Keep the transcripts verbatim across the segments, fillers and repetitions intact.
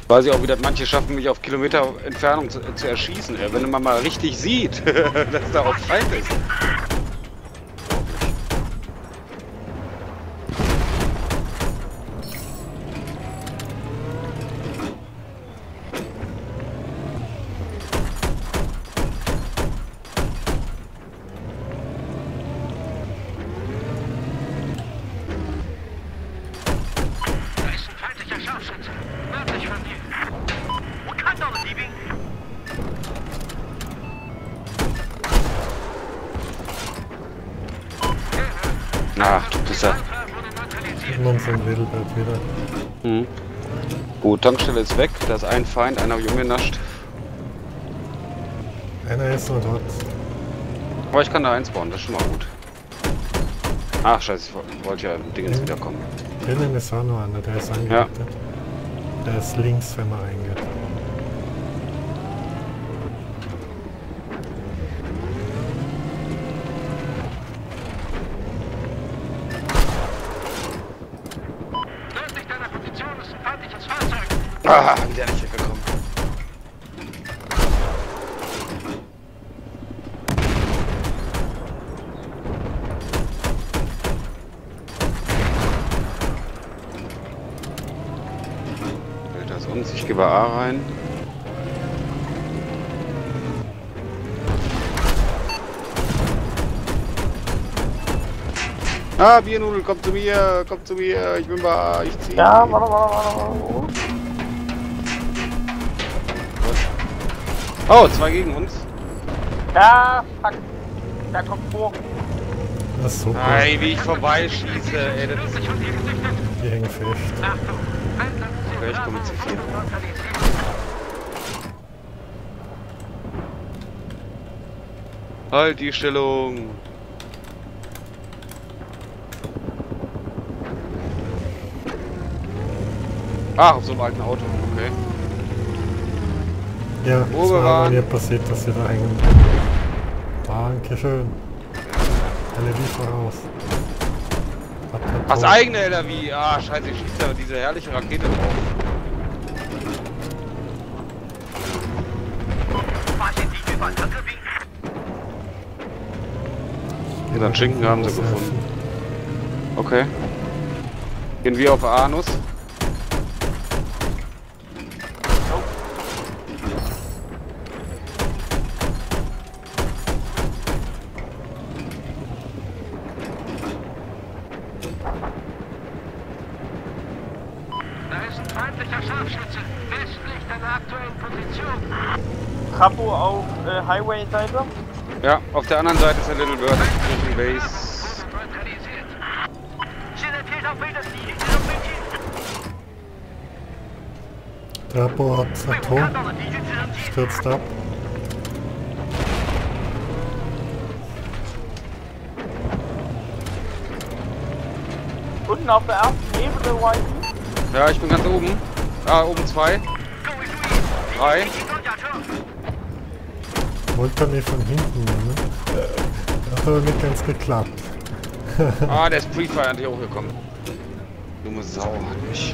Weiß ich auch, wie das manche schaffen, mich auf Kilometer Entfernung zu, zu erschießen. Ey. Wenn man mal richtig sieht, dass da auch Feind ist. Ach, du Pisser. Man vom Wedelberg wieder. Hm. Gut, Tankstelle ist weg. Da ist ein Feind, einer habe ich umgenascht. Einer ist noch dort. Aber ich kann da einspawnen, das ist schon mal gut. Ach, scheiße, ich wollte ja im Dingens wiederkommen. Drinnen ist auch noch einer, der ist angeleitet. Ja. Der ist links, wenn man reingeht. Ah, wieder nicht weggekommen. Hält das uns? Ich gebe A rein. Ah, Biernudel, komm zu mir, komm zu mir, ich bin bei A, ich ziehe. Ja, warte, warte, warte, warte. Oh, zwei gegen uns. Ja, fuck. Da kommt vor. Das ist super. Nein, wie ich vorbeischieße, ey, das ist... Die hängen fest. Okay, ich komme mit C vier. Halt die Stellung. Ach, auf so einem alten Auto, okay. Ja, es Wo wir war aber waren. mir passiert, dass sie da hängen. Dankeschön. L E D voraus. Hat, hat Das tot. eigene L R V. Ah, scheiße, ich schieße da diese herrliche Rakete drauf. Unseren Schinken haben sie gefunden. Okay. Gehen wir auf Anus. Feindlicher Scharfschütze, westlich deiner aktuellen Position. Trappo auf äh, Highway-Seite. Ja, auf der anderen Seite ist der Little Bird Richtung Base. Neutralisiert. Zielt auf Bilderziel, auf Ziel. Trapo hat Atom. Stürzt ab. Unten auf der ersten Ebene Y E. Ja, ich bin ganz oben. Ah, oben zwei. Drei. Wollte er mir von hinten, ne? Das hat aber nicht ganz geklappt. Ah, der ist Pre-Fire an dich hochgekommen. Dumme Sau hat mich.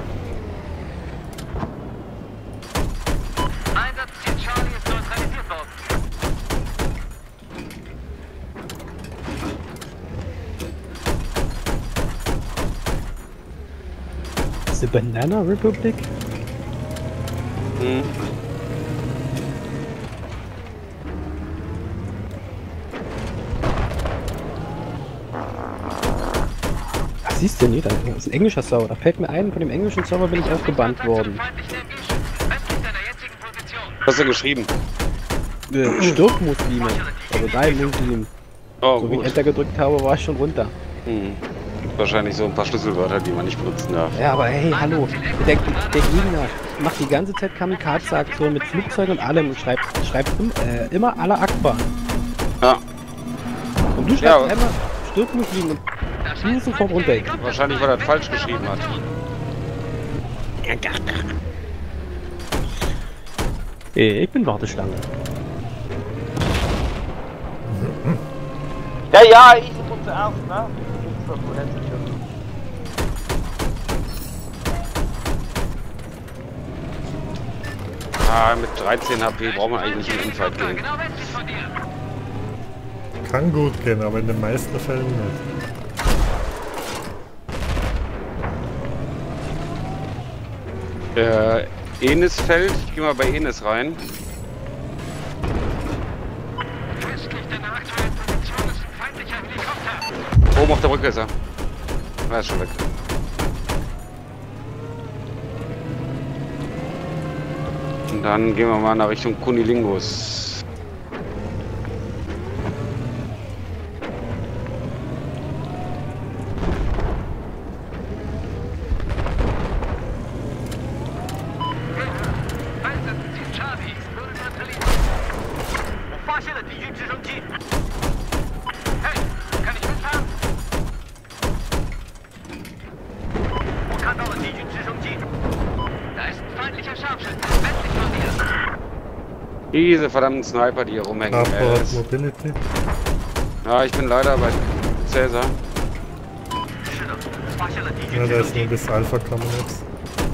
Einsatzziel Charlie ist neutralisiert worden. The Banana Republic? Hm. Was siehst du nicht? Das ist ein englischer Server. Da fällt mir ein, von dem englischen Server bin ich auch gebannt worden. Was hast du geschrieben? Äh, Stirb Muslime. Also drei Muslimen. Oh, So wie ich gut. Enter gedrückt habe, war ich schon runter. Hm. Gibt wahrscheinlich so ein paar Schlüsselwörter, die man nicht benutzen darf. Ja, aber hey, hallo. Der, der Gegner macht die ganze Zeit Kamikaze-Aktion mit Flugzeug und allem und schreibt, schreibt im, äh, immer Allah Akbar. Ja, Und du schreibst Ja, aber- einmal Stirb Muslim und du bist sofort runter. wahrscheinlich, weil er das falsch geschrieben hat. Hey, ich bin Warteschlange. Ja, ja, ich bin zuerst, ne? Ich bin so letztlich. Ah, mit dreizehn H P braucht man eigentlich nicht in den Infight gehen. Genau westlich von dir. Kann gut gehen, aber in den meisten Fällen nicht. Äh, Enisfeld, ich geh mal bei Enis rein. Westlich deiner aktuellen Position ist ein feindlicher Helikopter. Oben auf der Brücke ist er. Er ist schon weg. Und dann gehen wir mal nach Richtung Kunilingus. Diese verdammten Sniper, die hier rumhängen. Airport Äh, Mobility. ja, ich bin leider bei Cäsar. Ja, da ist nur bis Alpha kommen jetzt.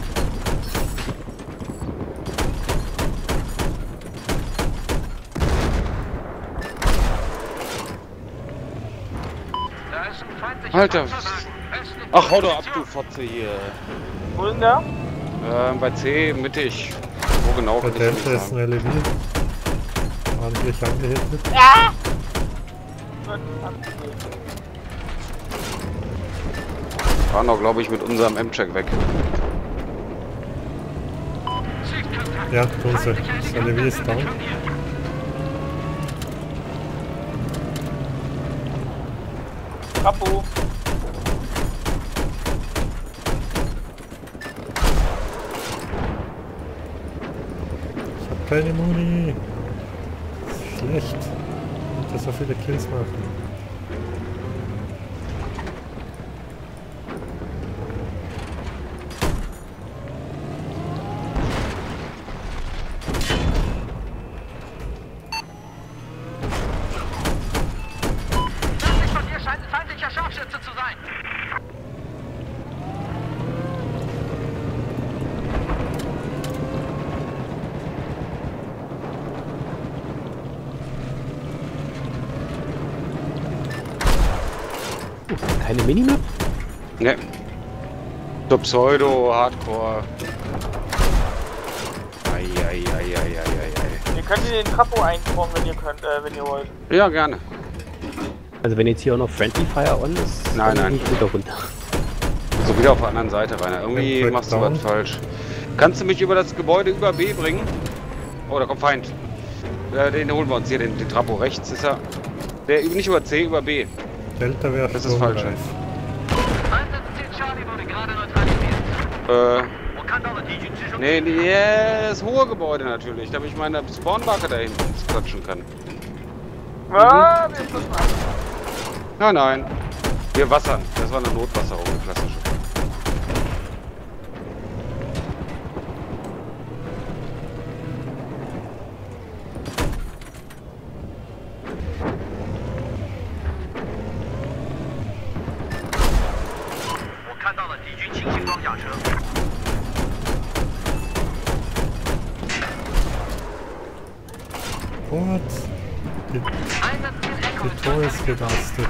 Alter. Ach, hau doch ab, du Fotze hier. Wo ist denn der? Ähm, bei C, mittig. Wo genau Der kann ich nicht Delta ist ein sagen. L E V. Ordentlich angehittet. Ja! War noch, glaube ich, mit unserem M-Check weg. Ja, tun sie. Das L E V ist down. Kapo. Ich hab keine Muni. Das ist schlecht. Ich muss so viele Kills machen. Westlich von dir scheint ein feindlicher Scharfschütze zu sein. Keine Minimap? Ne. So Pseudo, Hardcore. Eieieiei. Ihr könnt in den Kapo einbauen, wenn ihr könnt, äh, wenn ihr wollt. Ja, gerne. Also wenn jetzt hier auch noch Friendly Fire on ist, Nein, dann nein. gehe ich wieder runter. So wieder auf der anderen Seite, Rainer. Irgendwie Ja, machst du down. was falsch. Kannst du mich über das Gebäude über B bringen? Oh, da kommt Feind. Äh, den holen wir uns hier, den, den Trapo rechts ist er. Der nicht über C, über B. Delta wäre Das ist falsch. sturmreif. Einsatzziel Charlie wurde gerade neutralisiert. Äh. Nee, nee, das hohe Gebäude natürlich, damit ich meine Spawnmarke da hinten klatschen kann. Ah, wir müssen ab. Nein, nein. Wir wassern. Das war eine Notwasserung, eine klassische. What? Die, die Tor ist gerastet.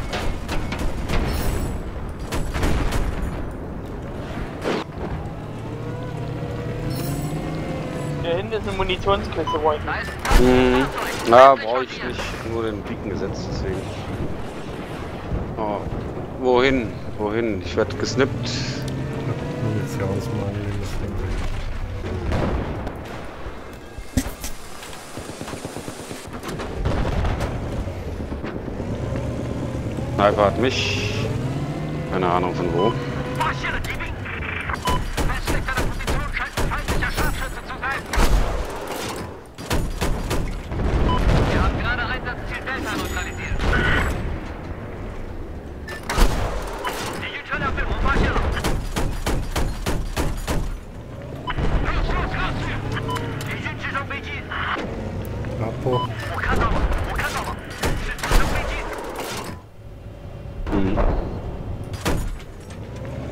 Hier hinten ist eine Munitionskiste, wollte ich. Mhm. Na, brauche ich nicht. Nur den Beacon gesetzt, deswegen. Oh. Wohin? Wohin? Ich werde gesnippt. Munitionsmangel in das Ding. Sniper hat mich. Keine Ahnung von wo. Westlich deiner Position scheint ein feindlicher Scharfschütze zu sein. Wir haben gerade Einsatzziel Delta neutralisiert. Die U-Turn auf dem Rohrmarsch. Los, los, los! Die U-Turn auf Beijing. Apo. Wo kann er? Wo kann er? U-Turn Beijing. Mhm.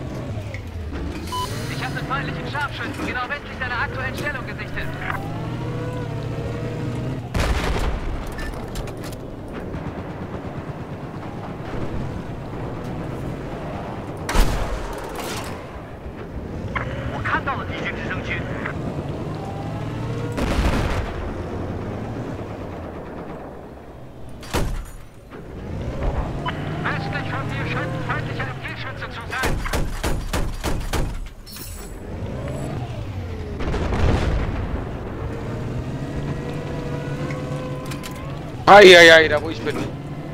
Ich habe einen feindlichen Scharfschützen genau westlich deiner aktuellen Stellung gesichtet. Eieiei, da wo ich bin.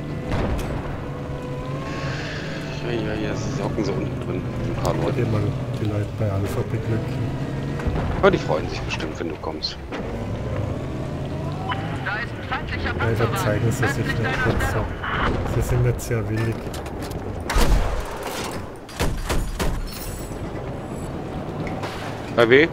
Eieiei, das hocken so unten drin. Ein paar Leute. Geh mal die Leute bei Alpha beglücken. Aber die freuen sich bestimmt, wenn du kommst. Da ist ein feindlicher Ja, Panzer. da zeigen sie sich nicht kurz so. Sie sind nicht sehr willig. Bei W?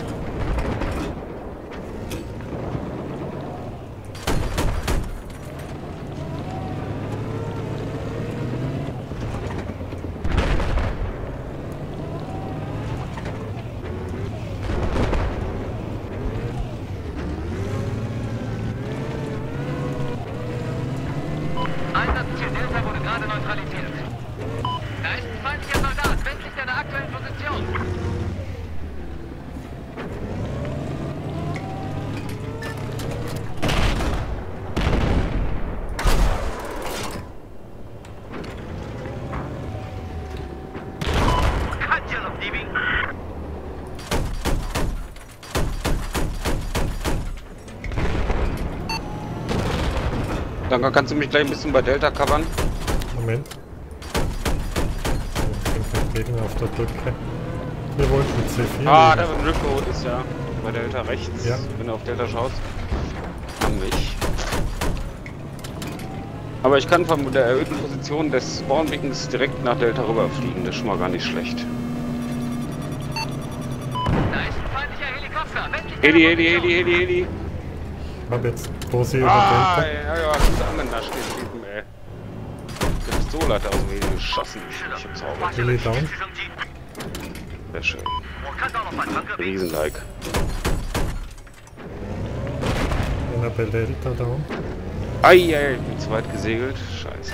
Einsatzziel Delta wurde gerade neutralisiert. Da ist ein feindlicher Soldat, westlich deiner aktuellen Position. Dann kannst du mich gleich ein bisschen bei Delta covern. Moment. Ich bin kein Gegner auf der Brücke. Wir wollten C vier. Ah, nehmen. da Ripcode ist ja bei Delta rechts. Ja. Wenn du auf Delta schaust. An mich. Aber ich kann von der erhöhten Position des Spawnbeacons direkt nach Delta rüberfliegen. Das ist schon mal gar nicht schlecht. Da ist ein feindlicher Helikopter, westlich Heli, deiner Heli, Position. Heli, Heli, Heli. Ich hab jetzt Posi über Ah, Delta. ja, ja, gut angenascht, den Typen, ey. Der Pistole hat er aus dem Heli geschossen. Ich hab's auch. Heli down. Sehr schön. Riesenlike. Einer bei Delta down. Eieiei, ich bin zu weit gesegelt. Scheiße.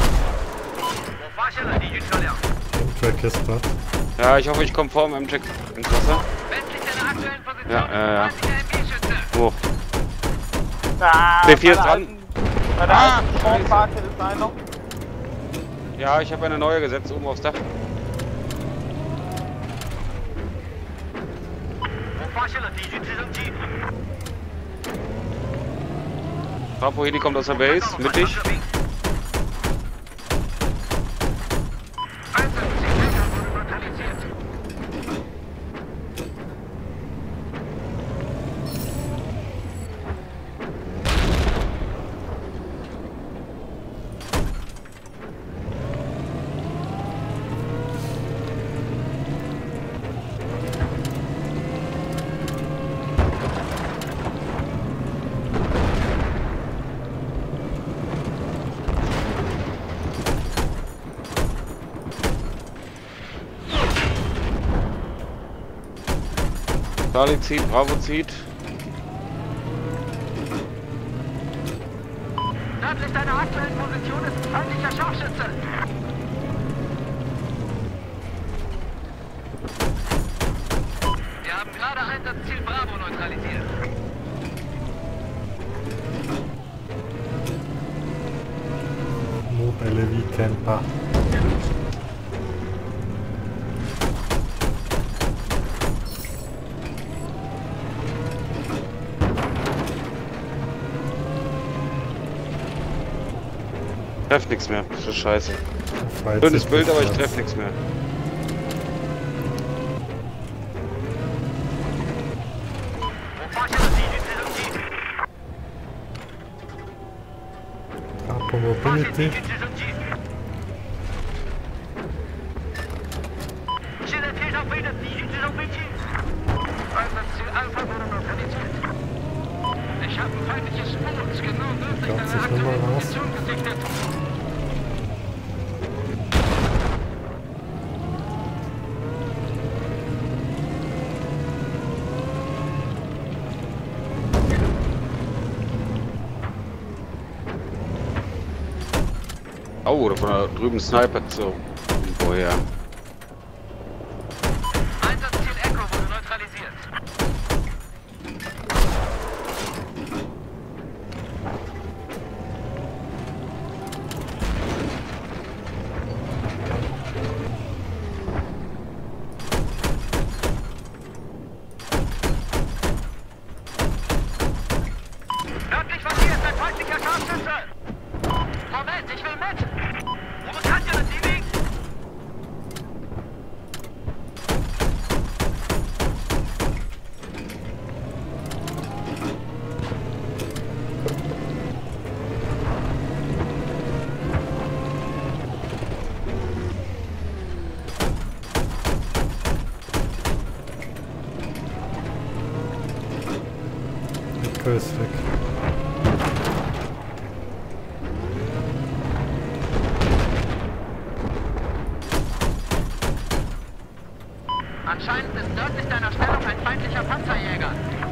M-Track ist dort. Ja, ich hoffe, ich komme vor dem M-Check ins Wasser. Westlich deiner aktuellen Position Ja, ja, ja. ist ein feindlicher M G-Schütze. Hoch. Ah, C vier bei ist der dran. alten- Bei der Ah, alten scheiße. Sportparke ist einer. Ja, ich habe eine neue gesetzt oben aufs Dach. Bravo Heli kommt aus der Base, mittig. Einsatzziel Delta wurde neutralisiert. Charlie zieht, Bravo zieht. Nördlich deiner aktuellen Position ist ein feindlicher Scharfschütze. Wir haben gerade Einsatzziel Bravo neutralisiert. Mobile V-Camper. Treff nichts mehr. Das ist scheiße. Freizeit Schönes Bild, aber ich ist treff nichts mehr. Capo Mobility. Einsatzziel Alpha wurde neutralisiert. Ich habe ein feindliches Boot genau nördlich Glaubt deiner sich aktuellen nochmal raus. Position gesichtet. Oh, da von da drüben Sniper so. Woher? Einsatzziel Echo wurde neutralisiert. Nördlich von hier ist ein feindlicher Scharfschütze. Echo ist weg. Anscheinend ist nördlich deiner Stellung ein feindlicher Panzerjäger.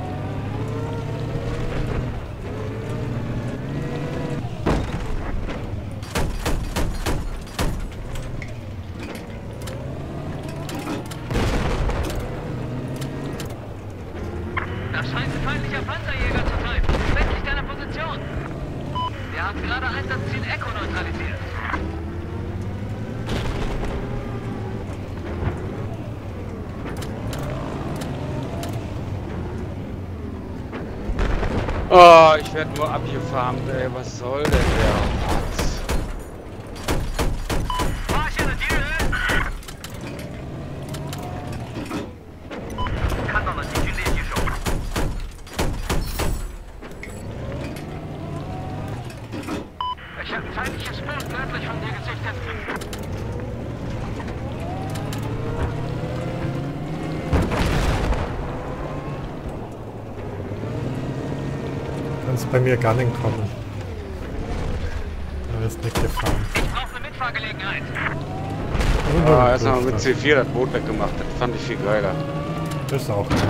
Da scheint ein feindlicher Panzerjäger zu sein. Westlich deiner Position. Wir haben gerade Einsatzziel Echo neutralisiert. Oh, ich werde nur abgefarmt, ey. Was soll denn der Rotz? Ich habe ein feindliches Boot nördlich von dir gesichtet. Kannst bei mir gar nicht kommen. Da ist nicht gefahren. Ich brauche eine Mitfahrgelegenheit. Ah, erst mal mit C vier das Boot weggemacht. Das fand ich viel geiler. Das ist auch geil.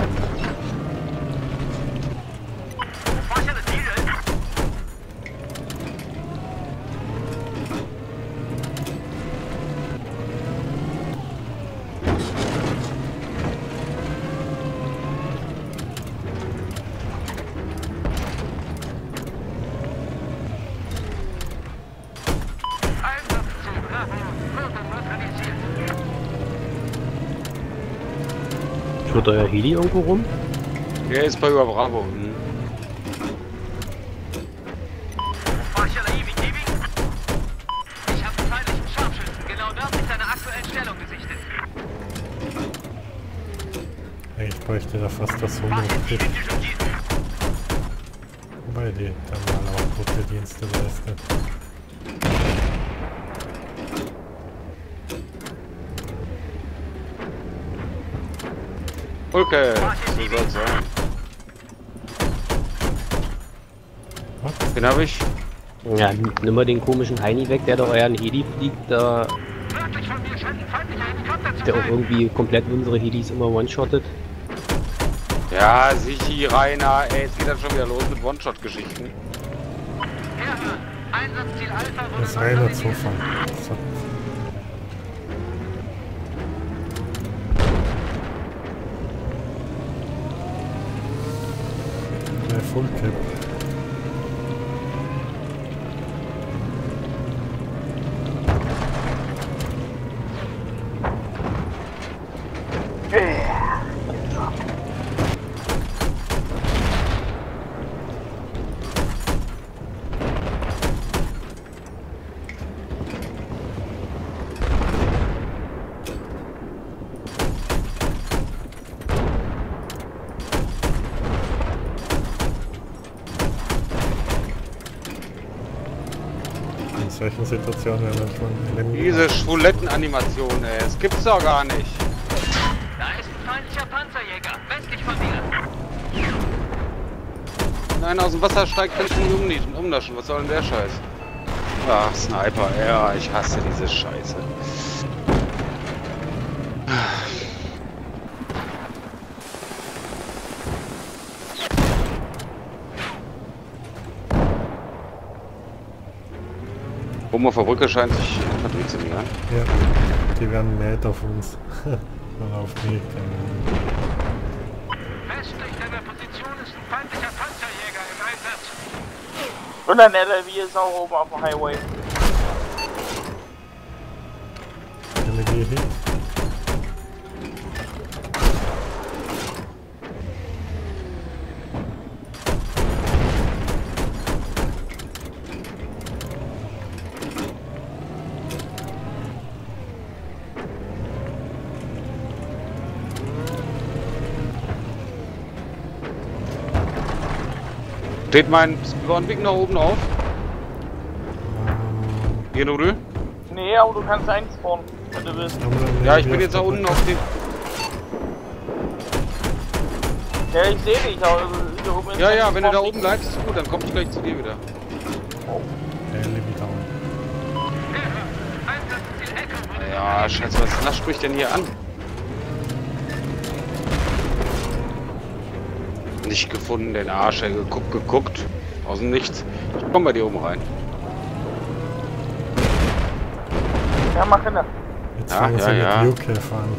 Tut euer Heli irgendwo rum? Der ist bei über Bravo. Hm. Ich habe einen feindlichen Scharfschützen genau nördlich deiner aktuellen Stellung gesichtet. Ich bräuchte da fast das Holo-Kit. Wobei die dann mal auch gute Dienste leistet. Okay, so soll's sein. Was? Den habe ich. Ja, nimm mal den komischen Heini weg, der da euren Heli fliegt, da, Nördlich von mir scheint ein feindlicher Helikopter zu der auch sein. irgendwie komplett unsere Helis immer one-shottet. Ja, Sichi, Rainer, ey, jetzt geht das schon wieder los mit One-Shot-Geschichten. Herhören. Einsatzziel Alpha wurde Das ist reiner neutralisiert. Zufall. So. Der Full-Cap. In solchen Situationen werden manchmal Leben Diese Schwuletten-Animation, ey, das gibt's doch gar nicht. Da ist ein feindlicher Panzerjäger, westlich von dir. Nein, aus dem Wasser steigt, kannst du nicht umnieten, umnaschen. Was soll denn der Scheiß? Ach, Sniper, ja, ich hasse diese Scheiße. Oben auf der Brücke scheint sich Infanterie zu liefern. Ja, die werden mad auf uns. Oder auf mich. Westlich deiner Position ist ein feindlicher Panzerjäger im Einsatz. Und ein L L V ist auch oben auf dem Highway. L E D Hit. Steht mein Spawnweg nach oben auf? Hier, Nudel? Nee, aber du kannst einspawnen, wenn du willst. Ja, ich bin jetzt da unten auf dem. Ja, ich sehe dich, aber Hier oben ist Ja, ein ja, wenn du da Zombie. oben bleibst, ist gut, dann komm ich gleich zu dir wieder. Enemy down. Einsatzziel Echo wurde Ja, scheiße, was was spricht denn hier an? Nicht gefunden, den Arsch, ey, geguckt, geguckt. Aus dem Nichts. Ich komm bei dir oben rein. Ja, mach hin. Jetzt Ja, fangen ja, sie ja. mit U K an.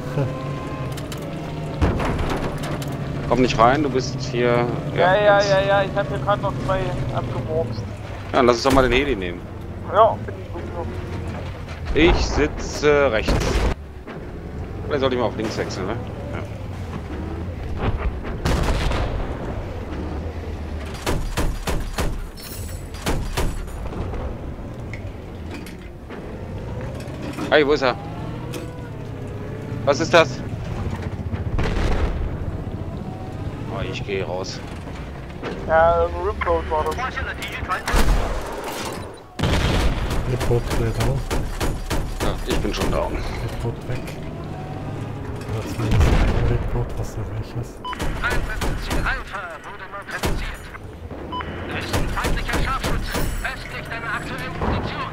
Komm nicht rein, du bist hier. Ja, ja, jetzt. ja, ja, ich hab hier gerade noch zwei abgemurkst. Ja, dann lass uns doch mal den Heli nehmen. Ja, bin ich gut so. Ich sitze rechts. Oder sollte ich mal auf links wechseln, ne? Ja. Hey, wo ist er? Was ist das? Oh, ich gehe raus. Ja, Ripload war das. Report down. Ja, ich bin schon down. Report weg. Oder zumindest ein Report, was da weg ist. Einsatzziel Alpha wurde neutralisiert. Da ist ein feindlicher Scharfschütze östlich deiner aktuellen Position.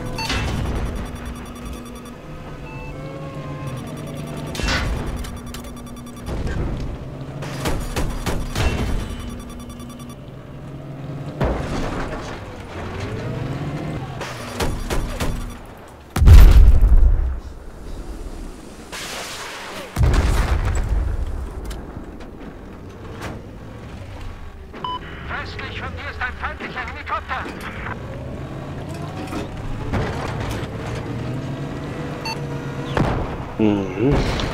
Westlich von dir ist ein feindlicher Helikopter. Mhm.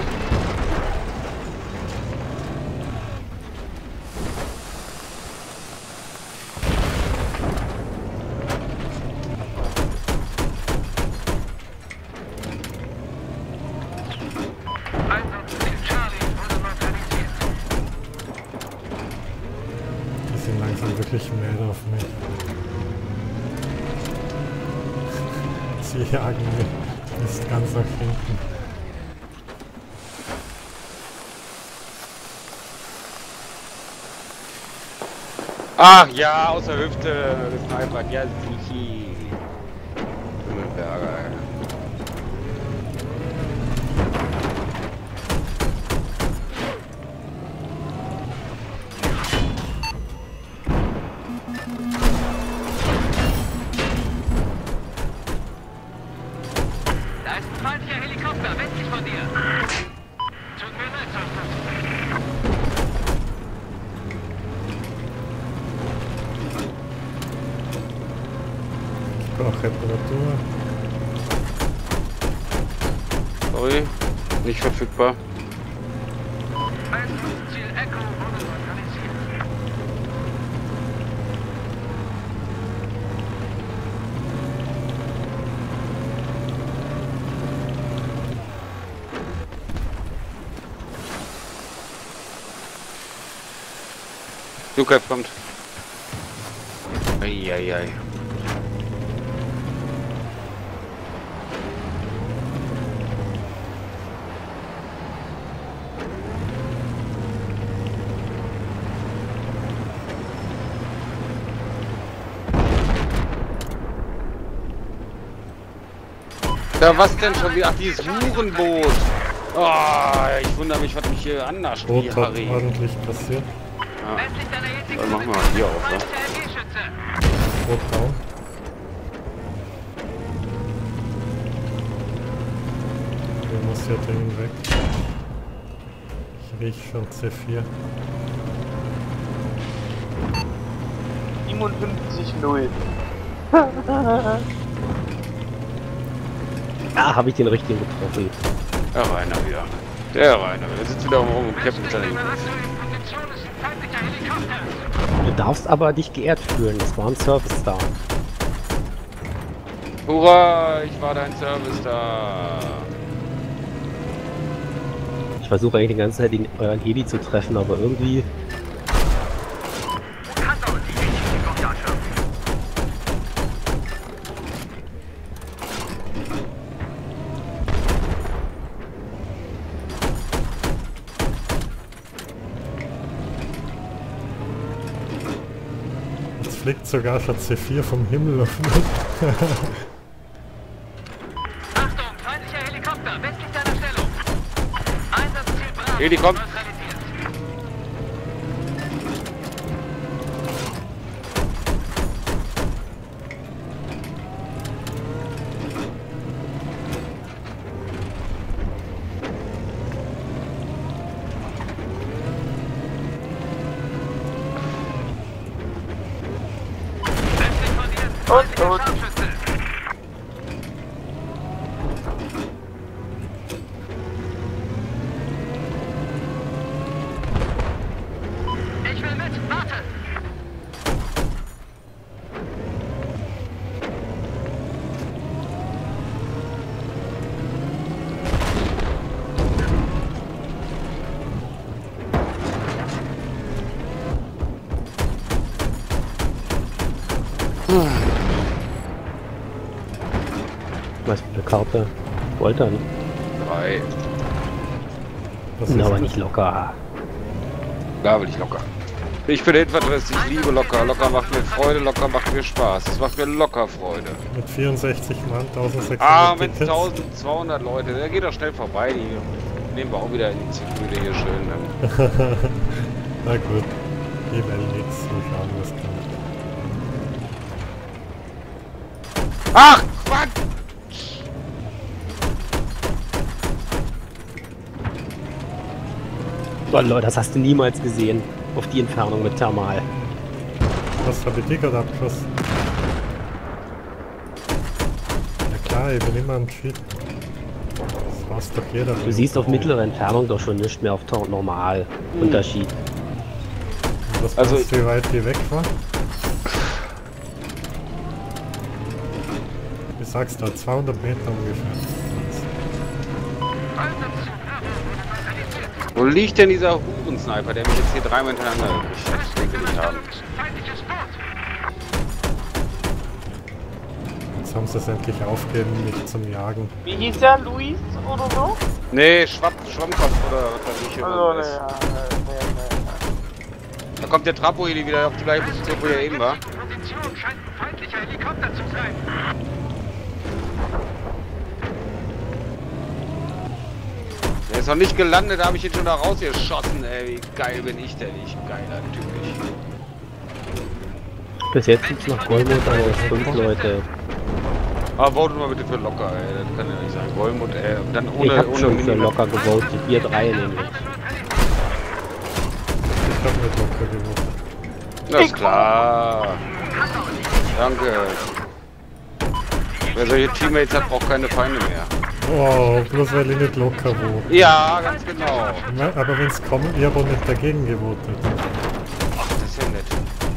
Einsatzziel Charlie wurde neutralisiert. Die sind langsam wirklich mad auf mich. Sie jagen mich bis ganz nach hinten. Ach ja, aus der Hüfte gesnipert. Ja, sichi. Himmelberger, ey. Da ist ein feindlicher Helikopter westlich von dir. Tut mir leid, Soldat. Ich brauche Reparatur. Sorry, nicht verfügbar. Einsatzziel Echo wurde neutralisiert. Lukas kommt. Eieiei. Ja, was denn schon wieder? Ach, dieses Hurenboot. Oh, ich wundere mich, was mich hier annascht, wie Boot hat Harry. ordentlich passiert. Ja. Westlich deiner jetzigen Dann machen wir Position hier ist ein auf, ne? feindlicher L G-Schütze. Boot down. Der muss ja dringend weg. Ich riech schon C vier. siebenundfünfzig null. Ah, habe ich den richtigen getroffen. Der Rainer wieder. Der Rainer wieder. Der sitzt wieder rum und kämpft mit seiner Westlich Infos. deiner aktuellen Position ist ein feindlicher Helikopter. Du darfst aber dich geehrt fühlen. Das war ein Service da. Hurra, ich war dein Service da. Ich versuche eigentlich die ganze Zeit den, euren Heli zu treffen, aber irgendwie. fliegt sogar schon C vier vom Himmel auf mich. Achtung, feindlicher Helikopter, westlich deiner Stellung. Einsatzziel Bravo. Heli kommt. neutralisiert. Westlich von dir, feindlicher und. Scharfschütze. Ich will mit, warte! Was für eine Karte? Wollte er nicht. Drei. Was Sind ist aber das? nicht locker. Da will ich locker. Ich bin Infanterist, ich liebe locker. Locker macht mir Freude, locker macht mir Spaß. Es macht mir locker Freude. Mit vierundsechzig Mann, eintausendsechshundert Ah, mit Tickets. eintausendzweihundert Leute, der geht doch schnell vorbei. Die nehmen wir auch wieder in die Züge hier schön. Ne? Na gut, hier will nichts, so schauen was kommt. Ach, Quatsch! Oh Leute, das hast du niemals gesehen. Auf die Entfernung mit Thermal. Was habe ich die gerade abgeschossen? Ja klar, ich bin immer am Cheat. Das weiß doch jeder. Du siehst auf mittlere Entfernung doch schon nicht mehr auf Tor- normal. Unterschied. Was Also- meinst du, wie weit die weg war? Ich sag's da, zweihundert Meter ungefähr. Wo liegt denn dieser Hurensniper, der mich jetzt hier dreimal hintereinander gekriegt hat? Den will ich haben. Feindliches Boot! Jetzt haben sie es endlich aufgegeben, mich zum Jagen. Wie hieß der? Luis oder so? Nee, Schwapp, Schwammkopf oder was weiß ich Also, immer ne, ist. ja, nee, nee. Da kommt der Trapo-Heli wieder auf die gleiche Position, wo er eben war. Die Position scheint ein feindlicher Helikopter zu sein. Der ist noch nicht gelandet, da habe ich ihn schon da rausgeschossen, ey. Wie geil bin ich denn? Ich geiler Typ. Bis jetzt gibt's noch Goldmut aus fünf Leute. Aber votet mal bitte für locker, ey. Das kann ja nicht sein. Goldmut, ey. Und dann Ich ohne, hab ohne schon für Minimum. locker gewotet. Wir drei nämlich. Ich hab nicht locker gewotet. Das ist klar. Danke. Wer solche Teammates hat, braucht keine Feinde mehr. Oh, bloß weil ich nicht locker wohne. Ja, ganz genau. Na, aber wenn's kommt, ich hab auch nicht dagegen gewotet. Ach, das ist ja nett.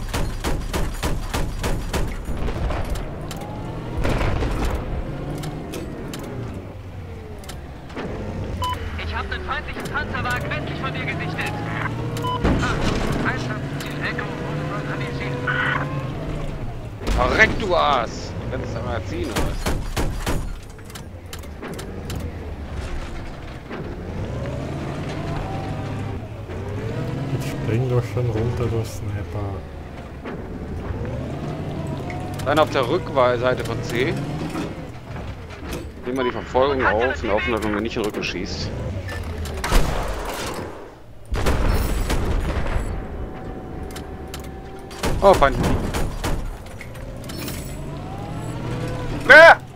Ich habe einen feindlichen Panzerwagen westlich von dir gesichtet. Achtung, Einsatzziel Echo wurde neutralisiert. Verreck, du Aas. Du kannst es einmal ziehen, oder was? Ich spring doch schon runter durch Sniper. Dann auf der Rückseite von C. Nehmen wir die Verfolgung auf und hoffen, dass man mir nicht in den Rücken schießt. Oh, Feind. Wer?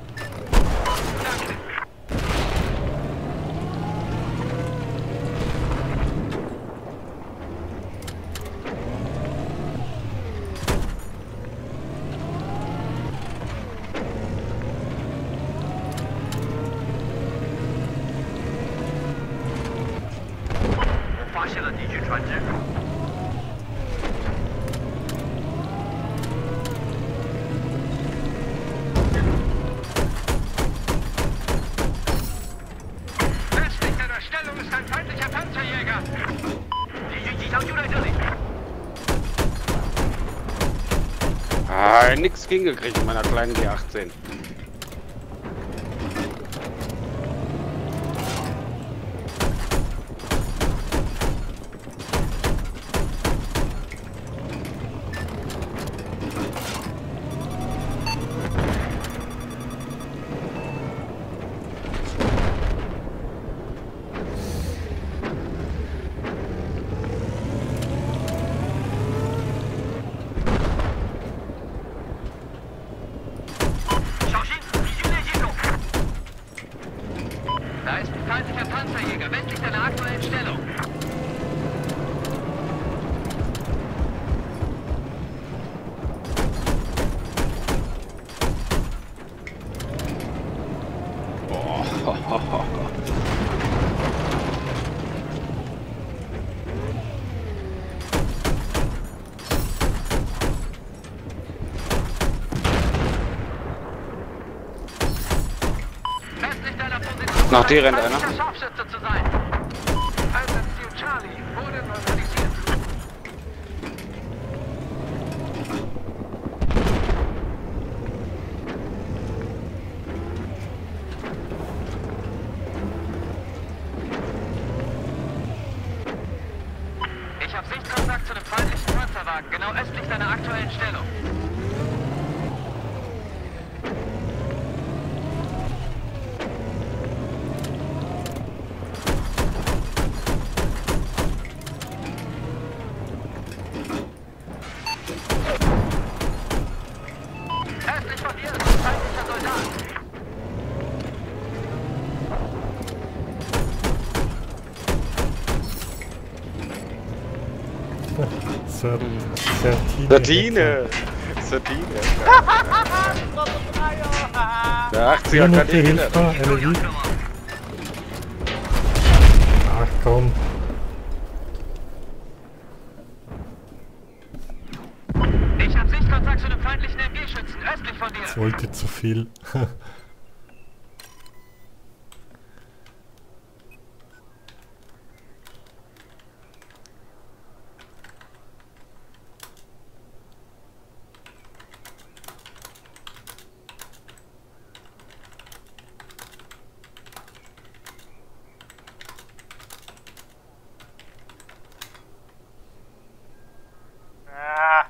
Westlich deiner Stellung ist ein feindlicher Panzerjäger. Ah, nix hingekriegt in meiner kleinen G achtzehn. Nach dir rennt einer. Feindlicher Scharfschütze zu sein. Einsatzziel Charlie wurde neutralisiert. Ich habe Sichtkontakt zu dem feindlichen Panzerwagen, genau östlich deiner aktuellen Stellung. Östlich von dir ist ein feindlicher Soldat. Ser Sertine. Satine! Satine! Der achtziger Minute kann nicht hilft hindern. mir, eine Lied. Ach komm. Ich habe Sichtkontakt zu dem feindlichen M G-Schützen östlich von dir. Ich wollte zu viel. Ah,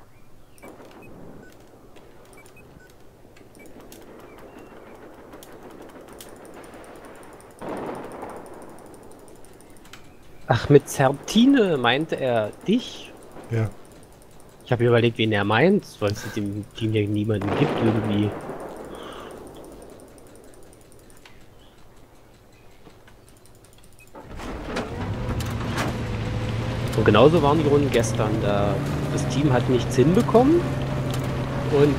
Ach, mit Sertine meinte er dich? Ja. Ich habe überlegt, wen er meint, weil es im Team ja niemanden gibt irgendwie. Und genauso waren die Runden gestern. Da das Team hat nichts hinbekommen und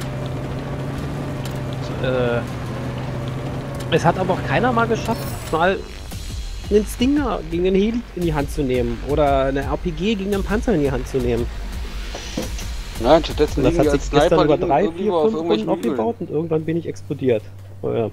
äh, es hat aber auch keiner mal geschafft, mal einen Stinger gegen den Heli in die Hand zu nehmen oder eine R P G gegen einen Panzer in die Hand zu nehmen. Nein, stattdessen Und das liegen hat die sich als gestern Sniper über liegen drei, irgendwo vier, auf fünf irgendwelchen Runden aufgebaut Hügeln. und irgendwann bin ich explodiert. Oh, ja.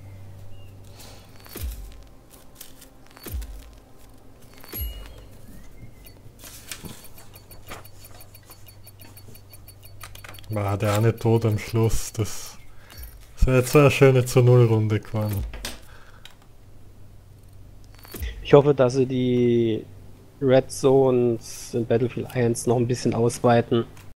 War der eine tot am Schluss. Das, das wäre jetzt eine schöne zu Null Runde geworden. Ich hoffe, dass sie die Red Zones in Battlefield eins noch ein bisschen ausweiten.